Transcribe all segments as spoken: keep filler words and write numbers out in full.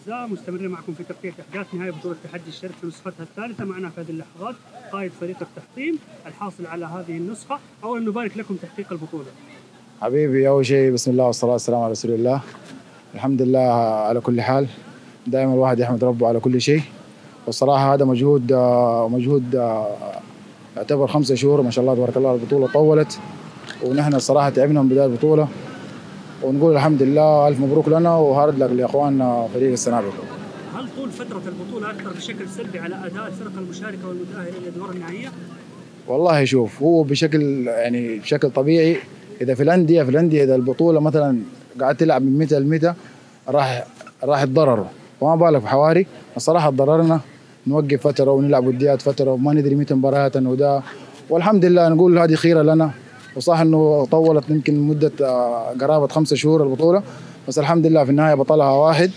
الاعزاء، مستمرين معكم في تغطيه احداث نهائي بطوله تحدي الشرق في نسختها الثالثه. معنا في هذه اللحظات قائد فريق التحطيم الحاصل على هذه النسخه. اولا نبارك لكم تحقيق البطوله. حبيبي، اول شيء بسم الله والصلاه والسلام على رسول الله. الحمد لله على كل حال، دائما الواحد يحمد ربه على كل شيء. والصراحه هذا مجهود مجهود يعتبر خمسة شهور ما شاء الله تبارك الله. البطوله طولت ونحن الصراحه تعبنا من بدايه البطوله، ونقول الحمد لله الف مبروك لنا وهارد لك لاخواننا فريق السنابل. هل طول فتره البطوله اثر بشكل سلبي على اداء الفرق المشاركه والمتاهله للادوار النهائيه؟ والله شوف، هو بشكل يعني بشكل طبيعي اذا في الانديه في الانديه اذا البطوله مثلا قاعد تلعب من متى لمتى راح راح يتضرروا، وما بالك في حواري. الصراحه تضررنا، نوقف فتره ونلعب وديات فتره وما ندري متى مبارياتنا وده. والحمد لله نقول هذه خيره لنا، وصح انه طولت يمكن مده قرابه خمسة شهور البطوله، بس الحمد لله في النهايه بطلها واحد،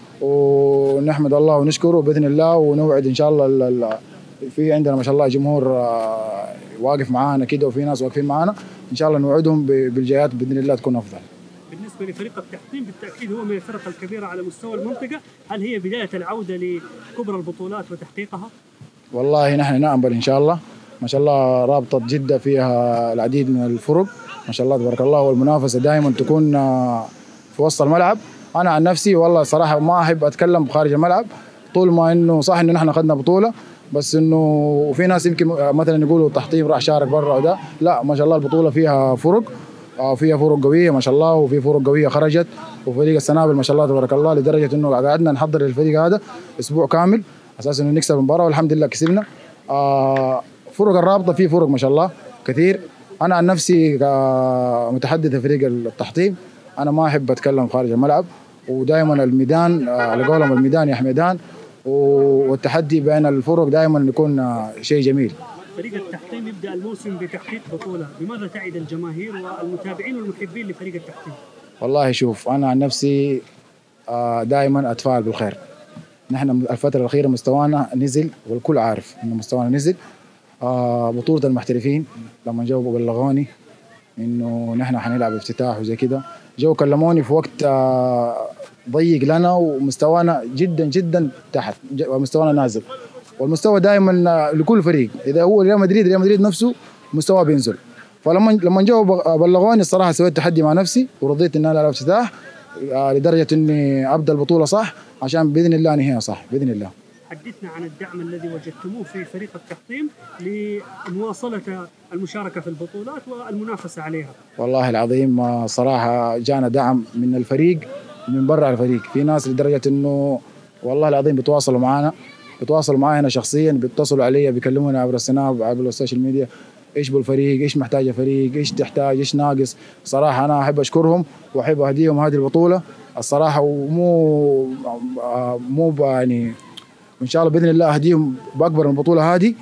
ونحمد الله ونشكره باذن الله. ونوعد ان شاء الله في عندنا ما شاء الله جمهور واقف معانا كده، وفي ناس واقفين معانا ان شاء الله نوعدهم بالجايات باذن الله تكون افضل. بالنسبه لفريق التحطيم بالتاكيد هو من الفرق الكبيره على مستوى المنطقه، هل هي بدايه العوده لكبرى البطولات وتحقيقها؟ والله نحن نامل ان شاء الله. ما شاء الله رابطه جده فيها العديد من الفرق ما شاء الله تبارك الله، والمنافسه دائما تكون في وسط الملعب. انا عن نفسي والله صراحه ما احب اتكلم خارج الملعب، طول ما انه صح انه نحن اخذنا بطوله، بس انه في ناس يمكن مثلا يقولوا التحطيم راح شارك برا وده. لا، ما شاء الله البطوله فيها فرق، فيها فرق قويه ما شاء الله، وفي فرق قويه خرجت، وفريق السنابل ما شاء الله تبارك الله لدرجه انه قعدنا نحضر للفريق هذا اسبوع كامل اساس انه نكسب المباراه، والحمد لله كسبنا. آه فرق الرابطه في فرق ما شاء الله كثير. انا عن نفسي كمتحدث فريق التحطيم انا ما احب اتكلم خارج الملعب، ودائما الميدان على قولهم الميدان يا حميدان، والتحدي بين الفرق دائما يكون شيء جميل. فريق التحطيم يبدا الموسم بتحقيق بطوله، بماذا تعد الجماهير والمتابعين والمحبين لفريق التحطيم؟ والله شوف، انا عن نفسي دائما اتفائل بالخير. نحن الفتره الاخيره مستوانا نزل، والكل عارف انه مستوانا نزل. بطوله المحترفين لما جو بلغوني انه نحن حنلعب افتتاح وزي كده، جو كلموني في وقت ضيق لنا ومستوانا جدا جدا تحت، مستوانا نازل. والمستوى دائما لكل فريق، اذا هو ريال مدريد ريال مدريد نفسه مستواه بينزل. فلما لما جو بلغوني الصراحه سويت تحدي مع نفسي ورضيت ان انا العب افتتاح لدرجه اني ابدا البطوله صح، عشان باذن الله انهيها صح باذن الله. حدثنا عن الدعم الذي وجدتموه في فريق التحطيم لمواصله المشاركه في البطولات والمنافسه عليها. والله العظيم صراحه جانا دعم من الفريق ومن برا الفريق، في ناس لدرجه انه والله العظيم بيتواصلوا معنا بيتواصلوا معي انا شخصيا، بيتصلوا علي بيكلموني عبر السناب عبر السوشيال ميديا، ايش بالفريق، ايش محتاج الفريق، ايش تحتاج، ايش ناقص. صراحه انا احب اشكرهم واحب اهديهم هذه البطوله الصراحه، ومو مو يعني وان شاء الله باذن الله اهديهم باكبر من البطوله هذه.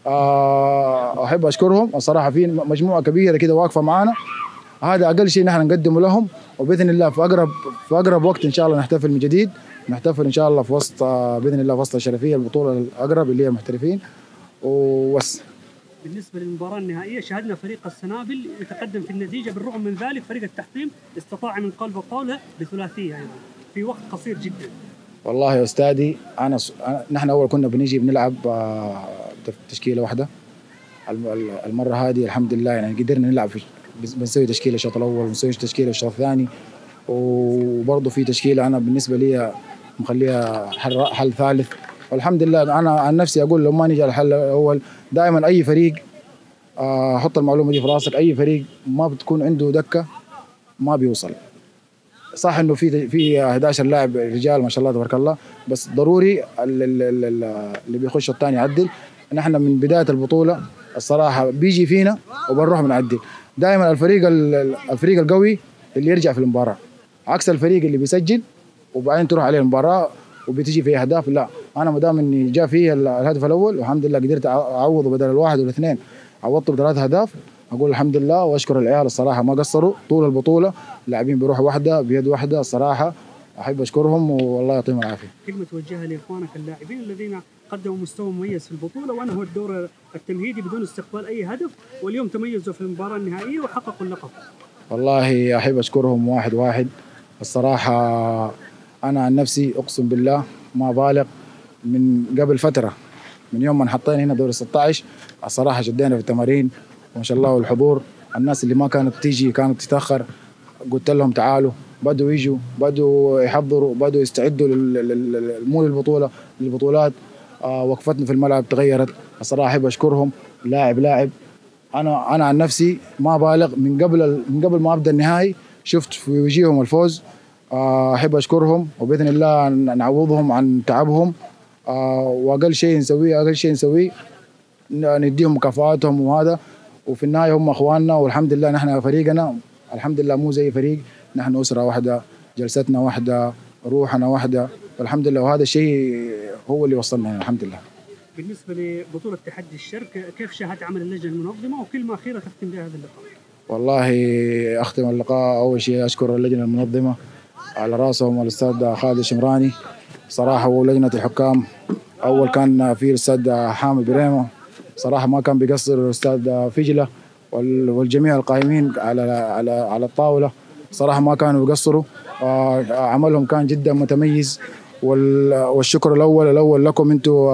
احب اشكرهم الصراحه، في مجموعه كبيره كده واقفه معانا، هذا اقل شيء نحن نقدمه لهم، وباذن الله في اقرب في اقرب وقت ان شاء الله نحتفل من جديد، نحتفل ان شاء الله في وسط باذن الله في وسط الشرفيه البطوله الاقرب اللي هي المحترفين وبس. بالنسبه للمباراه النهائيه شاهدنا فريق السنابل يتقدم في النتيجه، بالرغم من ذلك فريق التحطيم استطاع من قلب قوله بثلاثيه يعني في وقت قصير جدا. والله يا استاذي انا س... نحن اول كنا بنيجي بنلعب تشكيله واحده، المره هذه الحمد لله يعني قدرنا نلعب في... بنسوي تشكيله الشوط الاول ونسوي تشكيله الشوط الثاني، وبرضه في تشكيله انا بالنسبه لي مخليها حل, حل ثالث. والحمد لله انا عن نفسي اقول لو ما نجي على الحل الاول دائما اي فريق، احط المعلومه دي في راسك، اي فريق ما بتكون عنده دكه ما بيوصل. صح انه في في احد عشر لاعب رجال ما شاء الله تبارك الله، بس ضروري اللي بيخش الثاني يعدل. نحن من بدايه البطوله الصراحه بيجي فينا وبنروح بنعدل. دائما الفريق الفريق القوي اللي يرجع في المباراه، عكس الفريق اللي بيسجل وبعدين تروح عليه المباراه وبتجي فيه اهداف. لا، انا ما دام اني جاء فيه الهدف الاول والحمد لله قدرت اعوضه بدل الواحد والاثنين، عوضته بثلاث اهداف، اقول الحمد لله واشكر العيال الصراحه ما قصروا طول البطوله، اللاعبين بيروحوا واحده بيد واحده الصراحه، احب اشكرهم والله يعطيهم العافيه. كلمه توجهها لاخوانك اللاعبين الذين قدموا مستوى مميز في البطوله وانهوا الدور التمهيدي بدون استقبال اي هدف، واليوم تميزوا في المباراه النهائيه وحققوا اللقب. والله احب اشكرهم واحد واحد الصراحه. انا عن نفسي اقسم بالله ما بالغ، من قبل فتره من يوم ما انحطينا هنا دور ستة عشر الصراحه شدينا في التمارين وما شاء الله، والحضور الناس اللي ما كانت تيجي كانت تتاخر قلت لهم تعالوا، بدوا يجوا، بدوا يحضروا، بدوا يستعدوا مو للبطوله للبطولات. آه وقفتنا في الملعب تغيرت الصراحه، احب اشكرهم لاعب لاعب. انا انا عن نفسي ما بالغ، من قبل من قبل ما ابدا النهائي شفت في وجيههم الفوز. آه احب اشكرهم وباذن الله نعوضهم عن تعبهم. آه واقل شيء نسويه اقل شيء نسويه نديهم مكافآتهم، وهذا وفي النهايه هم اخواننا، والحمد لله نحن فريقنا الحمد لله مو زي فريق، نحن اسره واحده، جلستنا واحده، روحنا واحده، والحمد لله، وهذا الشيء هو اللي وصلنا هنا الحمد لله. بالنسبه لبطوله تحدي الشرق، كيف شاهدت عمل اللجنه المنظمه وكلمه اخيره تختم بها هذا اللقاء؟ والله اختم اللقاء اول شيء اشكر اللجنه المنظمه على راسهم الاستاذ خالد الشمراني صراحه، ولجنه الحكام اول كان في الاستاذ حامد بريمو صراحه ما كان بيقصر، الاستاذ فجله والجميع القائمين على على على الطاوله صراحه ما كانوا بيقصروا، عملهم كان جدا متميز. والشكر الاول الاول لكم انتم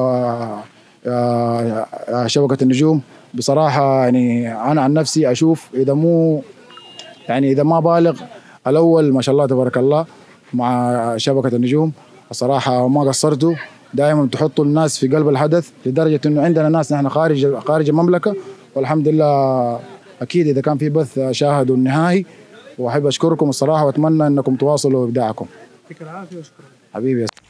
شبكه النجوم بصراحه. يعني انا عن نفسي اشوف اذا مو يعني اذا ما بالغ الاول ما شاء الله تبارك الله مع شبكه النجوم الصراحه ما قصرتوا، دائما تحطوا الناس في قلب الحدث، لدرجه انه عندنا ناس نحن خارج خارج المملكه، والحمد لله اكيد اذا كان في بث شاهدوا النهائي. واحب اشكركم الصراحه واتمنى انكم تواصلوا ابداعكم. يعطيك العافيه وشكرا حبيبي.